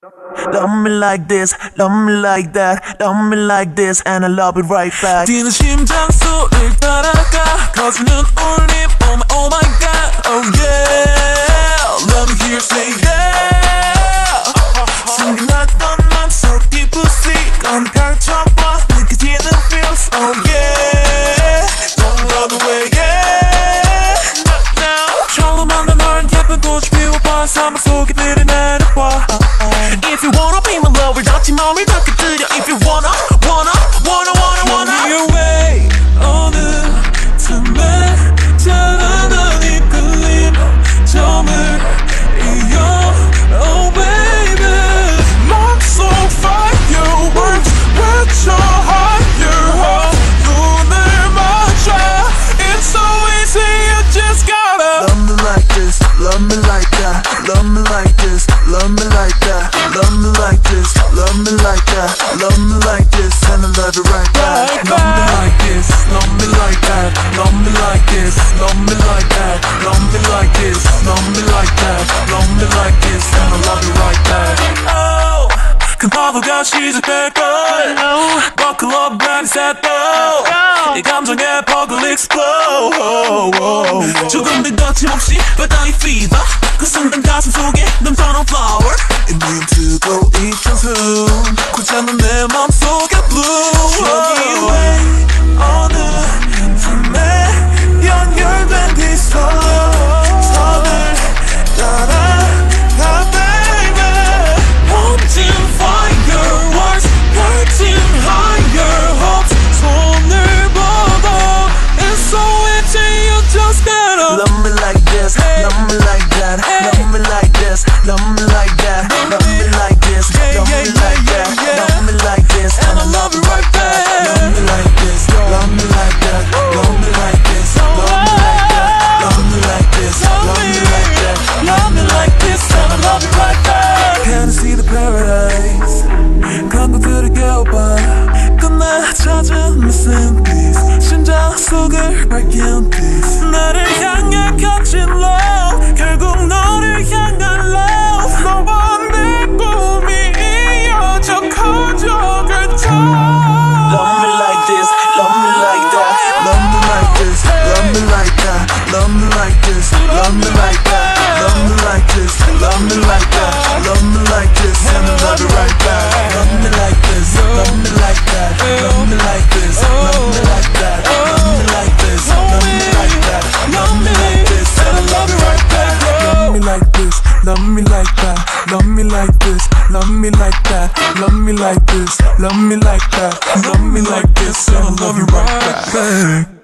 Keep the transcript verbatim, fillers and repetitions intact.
Love me like this, love me like that, love me like this, and I love it right back. 뛰는 심장 소리를 따라가 커지는 울림, oh my, oh my god, oh yeah. Let me hear you say yeah. 숨겨놨던 맘속 깊이 건 펼쳐봐 느껴지는 feels, oh yeah. Don't run away, yeah. Not now. 처음 만난 널 예쁜 꽃이 피워봐 사막 속에 들이내려봐. If you wanna be my lover 닿지 마음을 닿게 들여. If you wanna, wanna, wanna, wanna, wanna Show me your way 어느 틈에 자라난 이끌림 점을 이어 Oh baby 맘속 fireworks 외쳐 higher heart 눈을 맞춰 It's so easy you just gotta Love me like this, love me like that, love me like this, love me like that, love me like this, love me like that, love me like this, and I love it right back. Love me like this, love me like that, love me like this, love me like that, love me like this, love me like that, love me like this, and I love it right back. Oh, 큰 파도가 시작될걸. Buckle up, ready, set, go. 이 감정에 버글 explode. 조금 더 거침없이 바다의 fever. 그 순간 가슴 속에 넘쳐난 flower. It means to go eat your food. 굳잖은 내 맘속에 blue. 여기 왜 어느 틈에 연결된 네 손, 손을 따라가 baby. Wanting fireworks, burning higher hopes. 손을 뻗어 It's so easy you just gotta Love me like this, love me like that, love me like this, love me like that, love me like this, love me like that, love me like this, and I love it right back. Love me like this, love me like that, love me like this, love me like that, love me like this, love me like that, Love me like this and I love it right back. Can I see the paradise? 감각들을 깨워봐. 끝내 찾은 missing piece. 심장 속을 밝힌 peace. 나를 향해 켜진 love 결국 너를 향한 love 너와 내 꿈이 이어져 커져 그쳐 Love me like this, love me like that, love me like this, love me like that, love me like this, love me like that, love me like this, love me like that, love me like this, and I love it right back. Love me like this, love me like that, love me like this, love me like that, love me like this, love me like that, love me like this, and I love it right back. Love me like this, love me like that, love me like this, love me like that, love me like this, love me like that, love me like this, and I love it right back.